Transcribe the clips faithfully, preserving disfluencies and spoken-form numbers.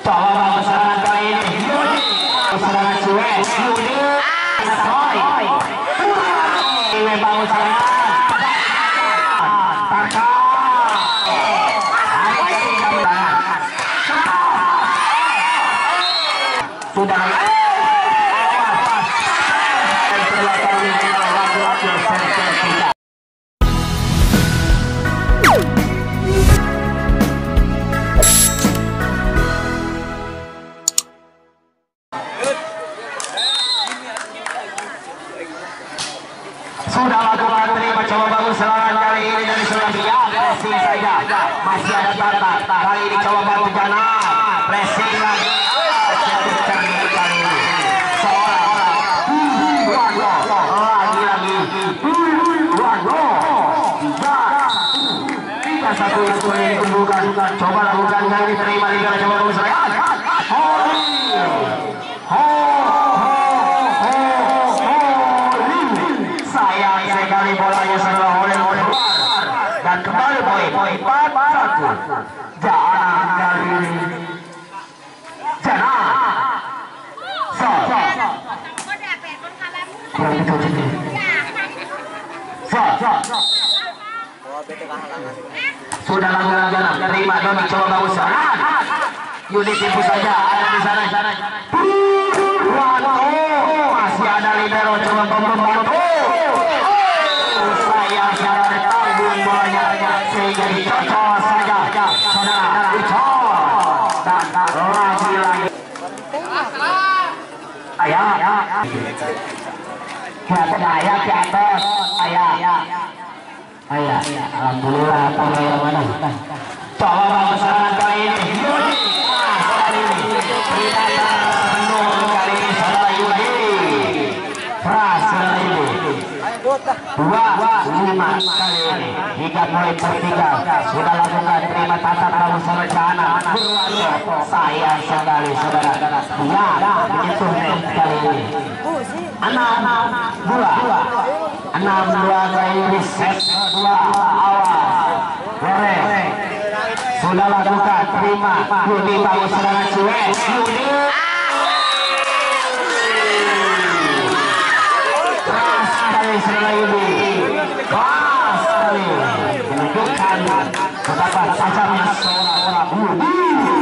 Coba bangun serangan kali ini. Serangan Cue. Yudi. Soy. Cue bangun serangan. Tarka. Sudah. Sudah lakukan terima coba bagus serangan kali ini dari Surabaya. Pressing saja masih ada Tata. Kali ini coba bantu Jana. Pressing lagi. Kali ini seorang lagi lagi tiga satu itu ditumbuhkan. Coba lakukan kali ini terima di coba bagus serangan. Sekali bolanya setelah oleh oleh dan kembali poin empat satu. Jana kali ini Jana so so so sudah lakukan Jana terima Doni coba bagus serangan. Unit tipu saja ada di sana sana. Masih ada libero coba membantu. Sehingga dicocok saja saudara dicocok dan lagi lagi ayah kita ayah ke atas ayah ayah alhamdulillah apa yang mana coba bagus serangan kali ini kali ini kita penuh kali ini saudara Yudi berhasil ini dua lima kali ini hingga poin ketiga sudah lakukan terima tatap kamu serencana sayang sekali saudara ya begitu kali ini enam dua enam dua kali ini set dua awal boleh sudah lakukan terima Yudi bagus serangan Cue Yudi serangan Yudi keras sekali menunjukkan betapa tajamnya seorang Yudi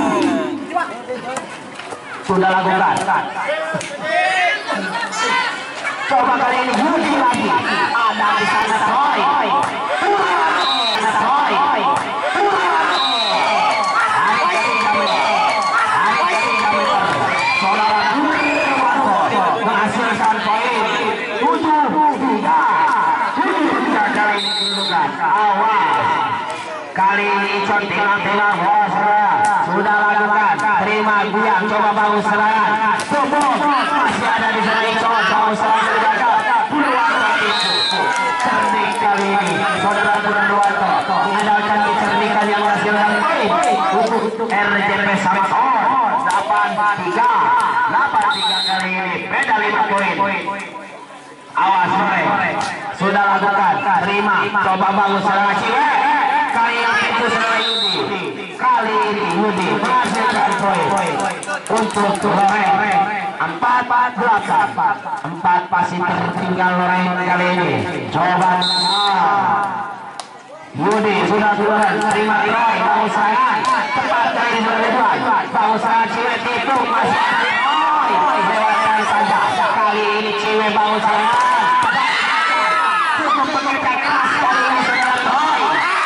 sudah lakukan coba kali ini Yudi lagi ada di sana Soy Soy saudara Yudi menghasilkan poin tujuh tiga kali ini ditunjukkan awas kali ini Icon tilang-tilang bola saudara sudah lakukan terima Biang coba bangun serangan tubuh masih ada di sana Icon bangun serangan terjaga Purwanto itu cerdik kali ini saudara Purwanto mengandalkan kecerdikan yang menghasilkan poin untuk R J P Samator delapan tiga delapan tiga kali ini beda lima poin. Awas sore sudah lakukan terima coba bangun serangan Cue kali yang itu serangan Yudi kali ini Yudi menghasilkan poin untuk Loreng empat delapan empat pasti tertinggal Loreng kali ini coba Yudi sudah turun terima Roy bangun serangan tepat kali ini sudah bangun serangan Cue itu masih ada Roy lewatkan saja kali ini Cue bangun serangan cukup pekerja keras kali ini saudara Roy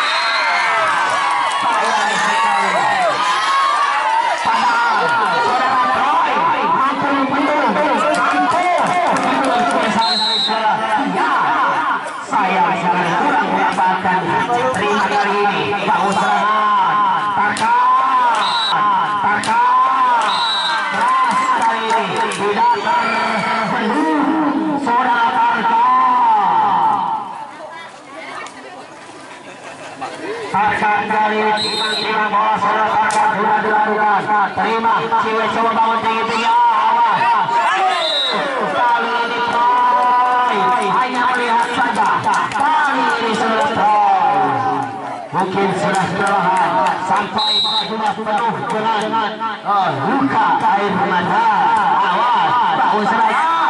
sayang sekali padahal saudara Roy mampu penuh mampu ya sayang sekali kurang mendapatkan terima kali ini bangun serangan Tarka Tarka keras kali ini tidak terpenuh saudara Tarka Tarka kali ini terima bola saudara Tarka sudah dilakukan terima Cue coba bangun tinggi-tinggi awas kali ini Troy hanya melihat saja kali ini sudah Troy mungkin sudah kelelahan sampai pada sudah penuh dengan uh, luka air mata. Awas, bahu serangan.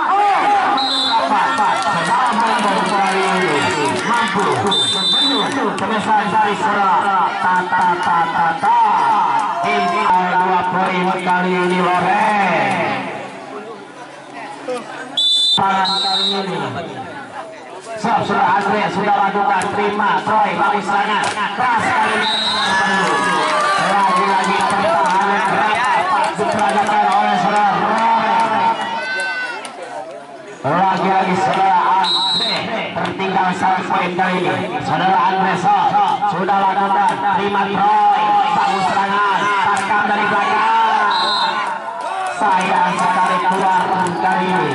Sedang memberi kali ini mampu membendung kemesan dari serang. Tata tata tata. Ini dua poin kali ini Loreng. Kali ini. Sob sudah Andre sudah lakukan terima Troy bagus serangan keras kali ini lagi-lagi pertahanan rapat diperagakan oleh saudara lagi-lagi saudara Andre tertinggal satu poin kali ini saudara Andre Sob sudah lakukan terima Troy bagus serangan tarkam dari belakang sayang sekali keluar kali ini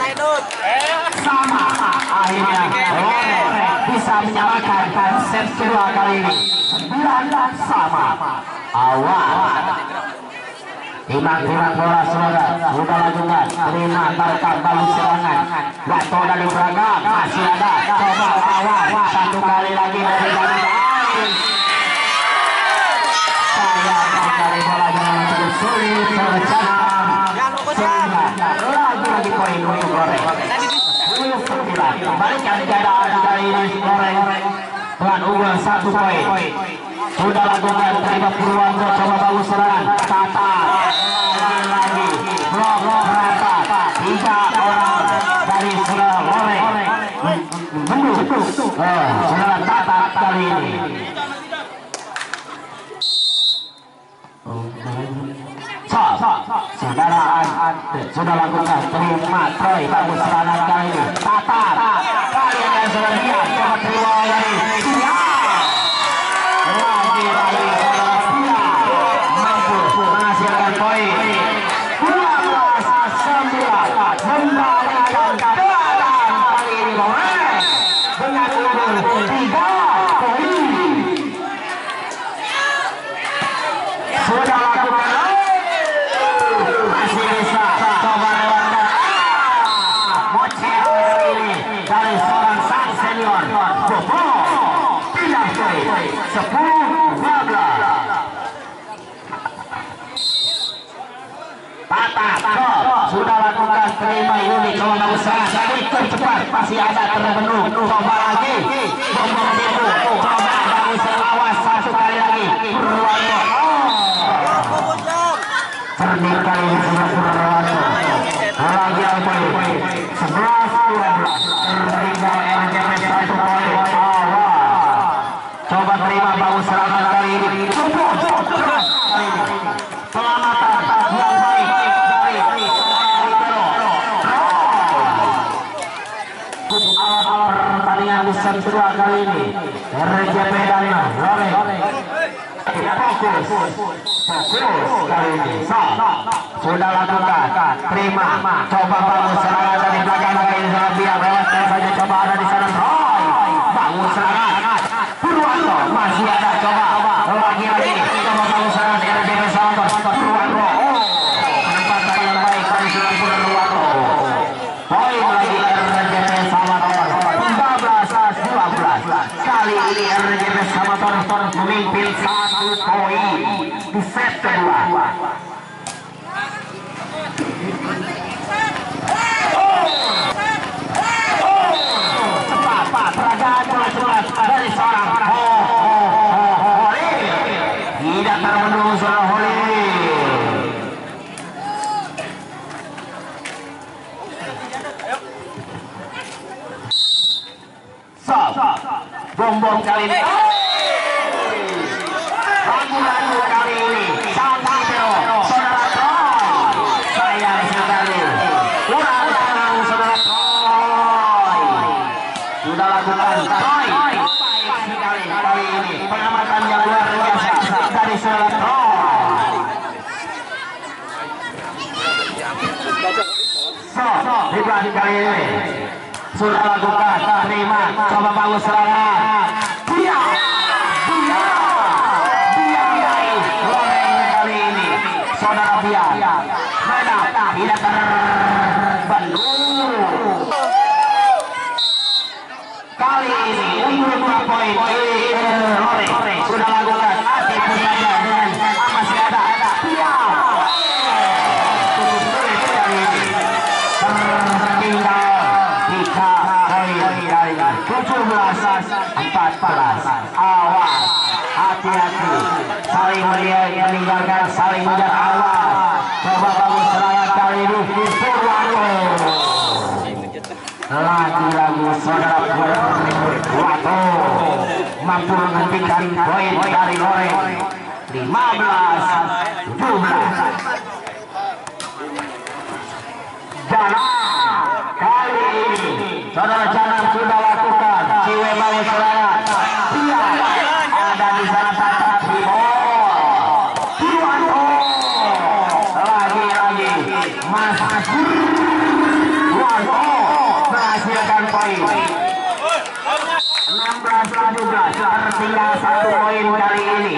sama akhirnya bisa menyamakan set kedua kali ini sembilan sama. Awal timang-timang bola saudara sudah lakukan terima tarkam bagus serangan Gato dari belakang masih ada coba awal satu kali lagi dari belakang sayang sekali bolanya cukup sulit terjam sehingga lagi-lagi poin untuk Goreng balikan keadaan kali ini Goreng dengan unggul satu poin sudah lakukan terima Purwanto coba bagus serangan Tata lagi-lagi blok rata tiga orang dari saudara Goreng mendung saudara Tata kali ini saudara sudah lakukan terima Troy bagus serangan kali ini Tata kali ini saudara dia coba terima lagi lagi-lagi saudara dia mampu menghasilkan poin dua belas sembilan membalikan keadaan kali ini Goreng dengan unggul tiga poin sudah lakukan masih bisa coba lewatkan bocil ini dari seorang sang senior Bobo tidak poin sepuluh dua belas Tata sudah lakukan terima Yuni coba bagus serangan cepat masih ada terpenuh coba lagi Bobo itu coba bagus awas satu kali lagi Purwanto cerdik kali ini sudah Purwanto lagi poin sebelas dua belas tertinggal R J P satu poin coba terima bagus serangan kali ini kali ini pelamatan yang baik dari awal pertandingan di set kedua kali ini R J P dan Loreng fokus fokus kali ini sudah lakukan terima coba bagus serangan dari belakang kali ini sangat biar lewatkan saja coba ada di sana Troy bagus serangan Purwanto masih ada coba lagi-lagi coba bagus serangan R J P Samator Purwanto penempatan yang baik dari seorang Purwanto poin lagi R J P Samator tiga belas dua belas kali ini R J P Samator memimpin satu poin di set kedua cepat peragaan bola cepat dari seorang Holi tidak termenung seorang Holi bom-bom kali ini ragu-ragu kali ini Santi Teo saudara Troy sayang sekali kurang tenang saudara Troy sudah lakukan Troy baik sekali kali ini pengamatan yang luar biasa dari saudara Troy so Ridwan kali ini sudah lakukan terima coba bagus serangan dia dia dia Loreng kali ini saudara dia menang tidak terbendung kali ini unggul dua poin Loreng sudah lakukan Ati Pusaka dengan belas. Awas, hati-hati, saling meninggalkan, saling mengejar. Awas, coba bagus serangan kali ini Purwanto. Lagi-lagi saudara Purwanto mampu menghentikan poin dari Loreng. lima belas tujuh belas. Jangan kali ini saudara Jangan sudah lakukan Ciwe bagus serangan. Dia ada di sana tata Timor Purwanto. Lagi-lagi Mas Purwanto menghasilkan poin. enam belas tujuh belas, tertinggal satu poin kali ini.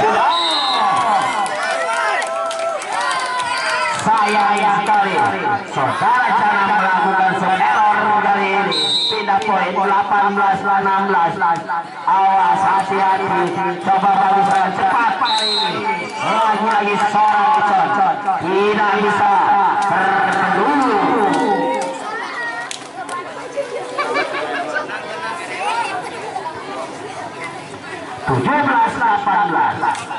Sayang sekali saudara Jangan melakukan error kali ini. Pindah poin delapan belas enam belas. Awas, hati-hati, coba bagus cepat kali ini. Lagi-lagi seorang Icon tidak bisa berdulu. tujuh belas delapan belas.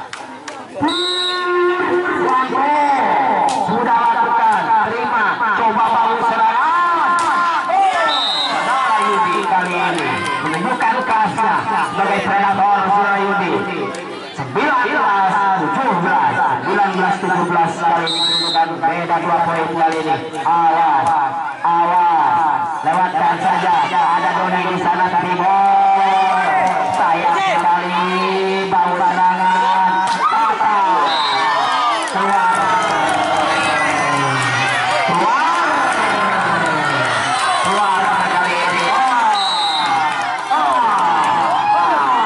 Purwanto sudah lakukan, terima, coba bagus serangan. Saudara Yudi kali ini menunjukkan khasnya sebagai predator. Saudara Yudi sembilan belas tujuh belas, sembilan belas tujuh belas kali ini menunjukkan beda dua poin kali ini. Awas, awas, lewatkan saja. Ada Doni di sana Timor. Sayang sekali bau serangan. Tata keluar, keluar, keluar kali ini. Oh, oh, oh,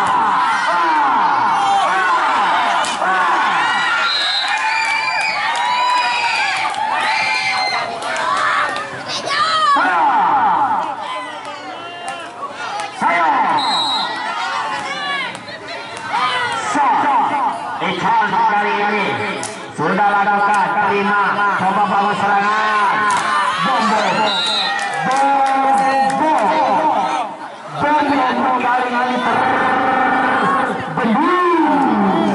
Ican kali ini sudah lakukan, terima, coba bawa serangan. Bombo, bombo, bombo kali ini terbendung.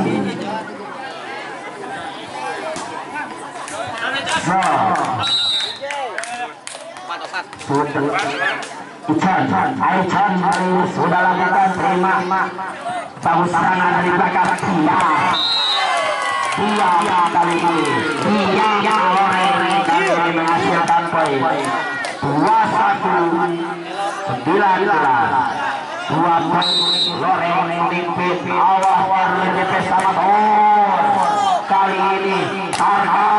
Ican, Ican kali ini sudah lakukan, terima, bagus serangan dari belakang. Dia dia kali ini dia Loreng kali ini menghasilkan poin dua satu sembilan belas. Dua poin Loreng memimpin. Awas R J P Samator kali ini Tarka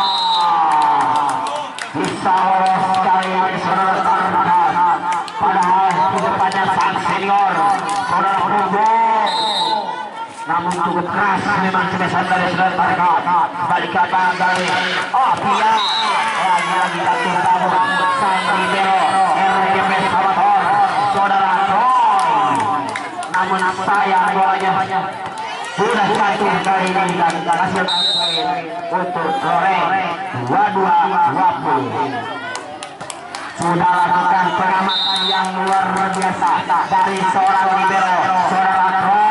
bisa lolos kali ini saudara Tarka. Padahal di depannya sang senior saudara Purwo. Namun cukup keras memang kebesaran dari saudara Tarka. Kembali ke belakang. Oh dia lagi-lagi jatuh tabung sang libero R J P Samator saudara Troy. Namun sayang bolanya sudah jatuh kali ini dan hasil untuk Loreng dua dua dua puluh. Sudah lakukan pengamatan yang luar biasa dari seorang libero saudara Troy.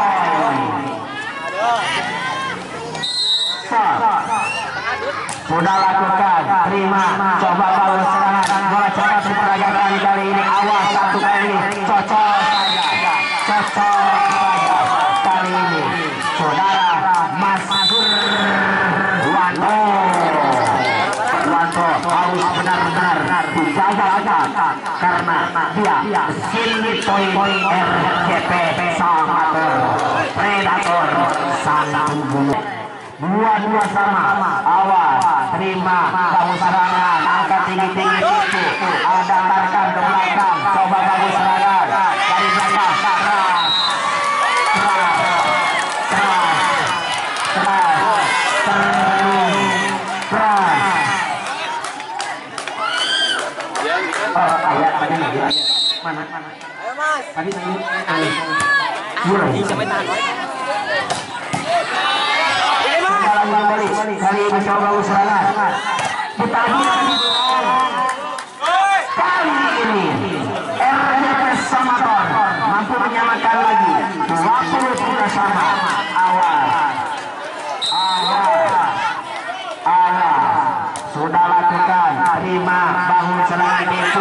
Sudah lakukan, terima, coba bawa serangan, bola cepat diperagakan kali ini. Awas satu kali ini, cocok saja, cocok saja kali ini. Saudara Mas Purwanto, Purwanto harus benar-benar dijaga karena dia skill poin R J P Samator, predator sang pembunuh. Dua-dua sama, awas, terima, bagus serangan, angkat tinggi-tinggi itu, ada Tarkan ke belakang, coba bagus serangan, dari belakang, keras, keras, keras, keras, terus, keras. Oh, ayat tadi mana? Ayo mas. Tadi tadi. Ayo. Sampai tahan. Kembali kali ini coba usaha kita kali ini R J P Samator mampu menyamakan sama. Awas, awas, awas. Sudah lakukan, terima bangun serangan itu.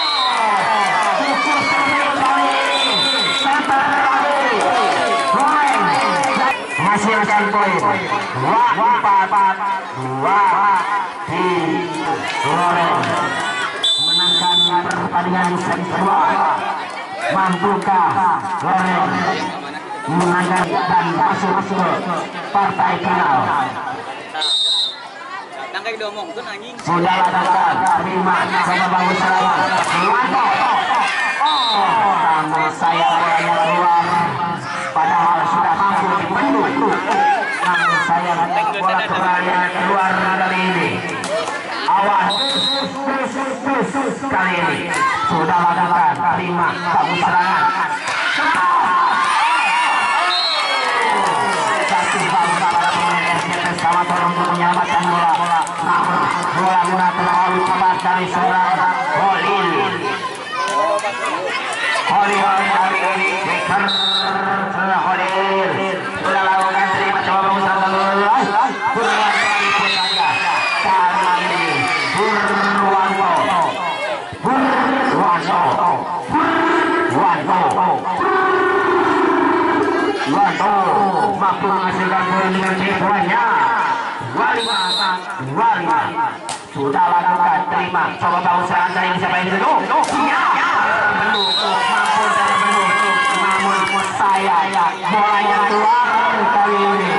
Hasilkan poin dua empat dua di Loren menangkan pertandingan set kedua. Mampukah Loren menangkan dan masuk ke partai final? Sudah lakukan, terima sama bagus serangan. Oh, namun saya bolanya keluar, padahal sudah mampu dibendung. Namun saya bola kembali keluar kali ini. Awas, kali ini sudah lakukan, terima bagus serangan. Satu bagus para pemain S G P sama tolong untuk menyelamatkan bola. Namun bola bola terlalu cepat dari seorang Holil. Holil kali ini Deker Holil sudah lakukan, terima coba bagus serangan. Purwanto ikut saja karena ini Purwanto Purwanto Purwanto Purwanto mampu menghasilkan poin dengan poinnya dua lima dua lima. Sudah lakukan, terima coba bagus serangan dari siapa ini dulu. Ya, belum mampu dan belum, namun saya bolanya keluar kali ini.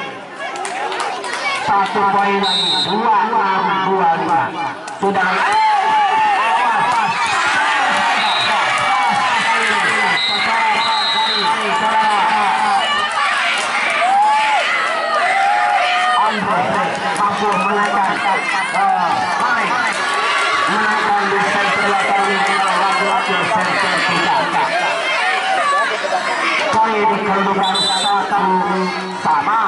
Satu poin lagi, dua enam dua lima. Sudah lagi. Mampu menaikkan menaikkan di set belakang lagi-lagi set ketiga. Poin dikedudukan satu sama.